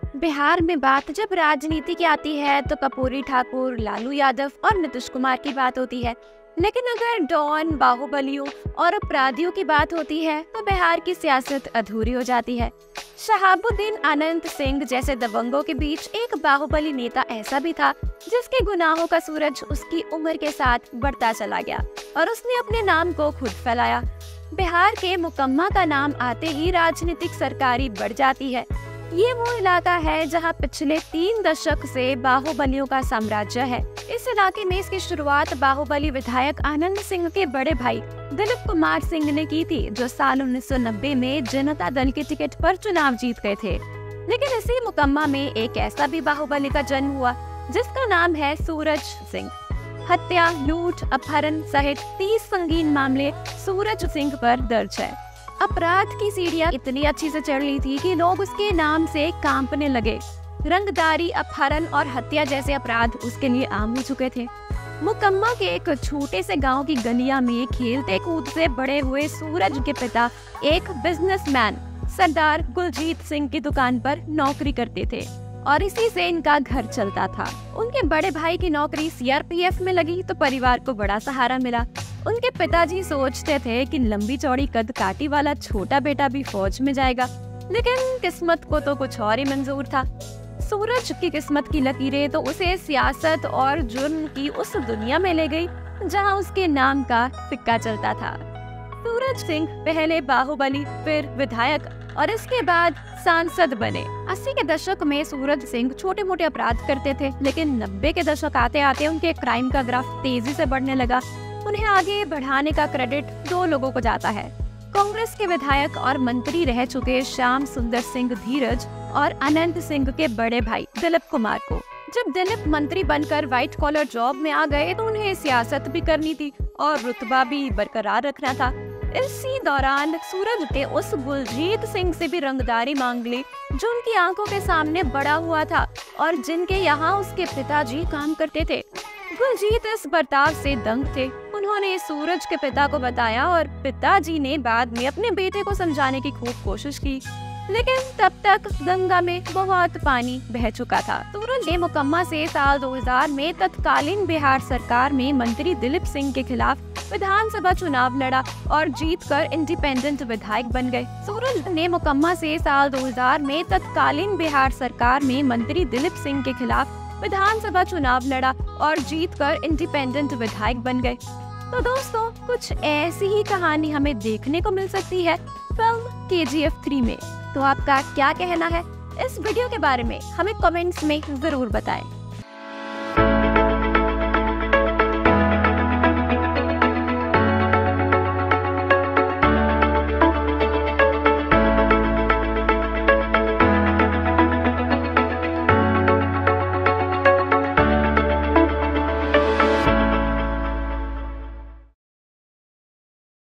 बिहार में बात जब राजनीति की आती है तो कर्पूरी ठाकुर, लालू यादव और नीतीश कुमार की बात होती है। लेकिन अगर डॉन, बाहुबलियों और अपराधियों की बात होती है तो बिहार की सियासत अधूरी हो जाती है। शहाबुद्दीन अनंत सिंह जैसे दबंगों के बीच एक बाहुबली नेता ऐसा भी था जिसके गुनाहों का सूरज उसकी उम्र के साथ बढ़ता चला गया और उसने अपने नाम को खुद फैलाया। बिहार के मुकम्मा का नाम आते ही राजनीतिक सरकारी बढ़ जाती है। ये वो इलाका है जहां पिछले 3 दशक से बाहुबलियों का साम्राज्य है। इस इलाके में इसकी शुरुआत बाहुबली विधायक आनंद सिंह के बड़े भाई दिलीप कुमार सिंह ने की थी, जो साल 1990 में जनता दल के टिकट पर चुनाव जीत गए थे। लेकिन इसी मुकम्मा में एक ऐसा भी बाहुबली का जन्म हुआ जिसका नाम है सूरज सिंह। हत्या, लूट, अपहरण सहित 30 संगीन मामले सूरज सिंह पर दर्ज है। अपराध की सीढ़ियां इतनी अच्छी से चढ़ ली थी कि लोग उसके नाम से कांपने लगे। रंगदारी, अपहरण और हत्या जैसे अपराध उसके लिए आम हो चुके थे। मुकम्मा के एक छोटे से गांव की गलियां में खेलते कूदते बड़े हुए सूरज के पिता एक बिजनेसमैन सरदार गुलजीत सिंह की दुकान पर नौकरी करते थे और इसी से इनका घर चलता था। उनके बड़े भाई की नौकरी सीआरपीएफ में लगी तो परिवार को बड़ा सहारा मिला। उनके पिताजी सोचते थे कि लंबी चौड़ी कद काठी वाला छोटा बेटा भी फौज में जाएगा, लेकिन किस्मत को तो कुछ और ही मंजूर था। सूरज की किस्मत की लकीरें तो उसे सियासत और जुर्म की उस दुनिया में ले गई जहां उसके नाम का सिक्का चलता था। सूरज सिंह पहले बाहुबली, फिर विधायक और इसके बाद सांसद बने। 80 के दशक में सूरज सिंह छोटे मोटे अपराध करते थे, लेकिन 90 के दशक आते आते उनके क्राइम का ग्राफ तेजी से बढ़ने लगा। उन्हें आगे बढ़ाने का क्रेडिट 2 लोगों को जाता है। कांग्रेस के विधायक और मंत्री रह चुके श्याम सुंदर सिंह धीरज और अनंत सिंह के बड़े भाई दिलीप कुमार को। जब दिलीप मंत्री बनकर व्हाइट कॉलर जॉब में आ गए तो उन्हें सियासत भी करनी थी और रुतबा भी बरकरार रखना था। इसी दौरान सूरज ने उस गुलजीत सिंह से भी रंगदारी मांग ली जो उनकी आंखों के सामने बड़ा हुआ था और जिनके यहाँ उसके पिताजी काम करते थे। गुलजीत इस बर्ताव से दंग थे। उन्होंने सूरज के पिता को बताया और पिताजी ने बाद में अपने बेटे को समझाने की खूब कोशिश की, लेकिन तब तक गंगा में बहुत पानी बह चुका था। सूरज ने मुकम्मा से साल 2000 में तत्कालीन बिहार सरकार में मंत्री दिलीप सिंह के खिलाफ विधानसभा चुनाव लड़ा और जीतकर इंडिपेंडेंट विधायक बन गए। सूरज ने मुकम्मा से साल 2000 में तत्कालीन बिहार सरकार में मंत्री दिलीप सिंह के खिलाफ विधानसभा चुनाव लड़ा और जीतकर इंडिपेंडेंट विधायक बन गए। तो दोस्तों, कुछ ऐसी ही कहानी हमें देखने को मिल सकती है फिल्म KGF 3 में। तो आपका क्या कहना है इस वीडियो के बारे में हमें कमेंट्स में जरूर बताएं।